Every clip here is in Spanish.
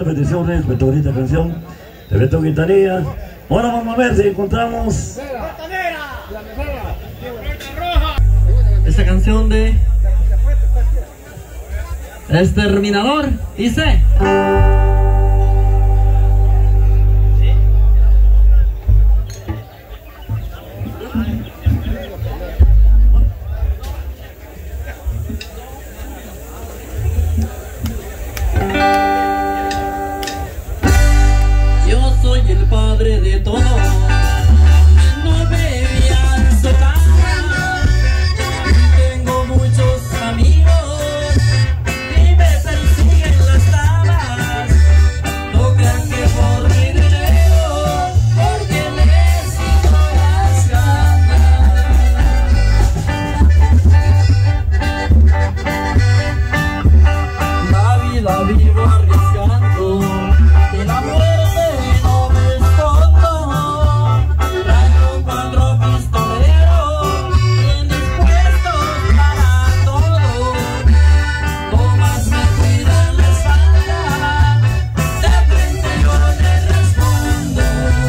bendiciones de tu bonita canción de Beto Quintanilla. Ahora vamos a ver si encontramos esta canción de Exterminador. Dice: yo soy el padre de todos. No bebían soda. Tengo muchos amigos y me persiguen las tabas. No crean que por mi dinero, porque les quito las ganas. La vida vivo arriesgando, de la muerte no me escondo. Traigo 4 pistoleros bien dispuestos para todo. Tomas me cuidan la espalda, de frente yo le respondo.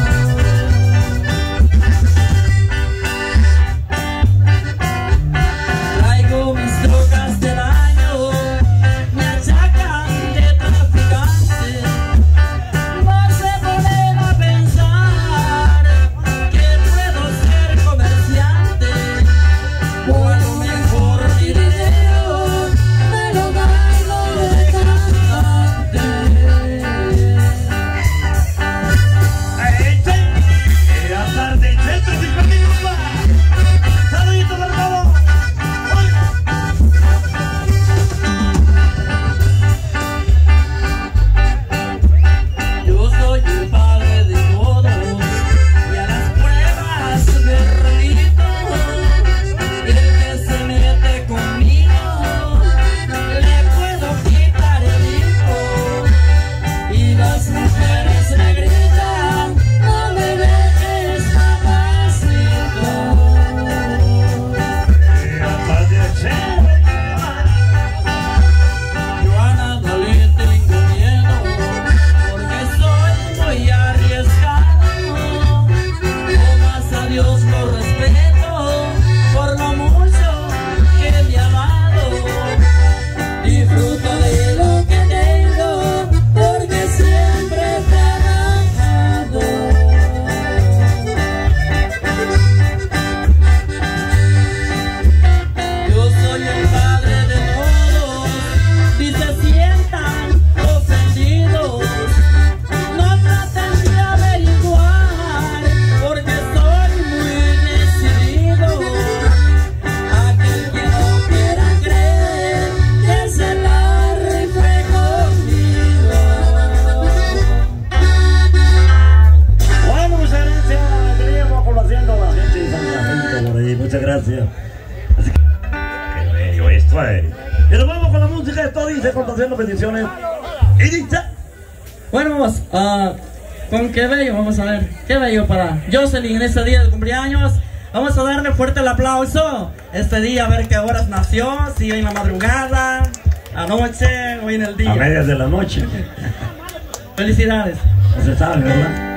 Traigo mis drogas del año, me achacan de traficante. No se ponen a pensar que puedo ser comerciante, o a lo mejor mi dinero me lo gano de traficante. saluditos para todos. Yo soy el padre de todos y a las pruebas me remito. El que se mete conmigo le puedo quitar el hijo. Y las mujeres me gritan: no me dejes, papacito. Yo a nada le tengo miedo, porque soy muy arriesgado. No más a Dios lo respeto, por lo mucho que me ha dado. Disfruto de lo que tengo, porque siempre he trabajado. Yo soy el padre de todos, si se sientan ofendidos, no traten de averiguar, porque soy muy decidido. Aquel que no quiera creer, que se la rife conmigo. Bueno, muchas gracias. Teníamos conociendo a la gente de San Jacinto por ahí. Muchas gracias. Así que, qué bello esto es. Y nos vamos con la música. Esto dice, contagiando bendiciones. Y dice: Bueno, vamos con qué bello, vamos a ver, qué bello para Jocelyn en este día de cumpleaños. Vamos a darle fuerte el aplauso este día, a ver qué horas nació, si hoy en la madrugada, anoche, hoy en el día. a medias de la noche. Felicidades. No se sabe, ¿verdad?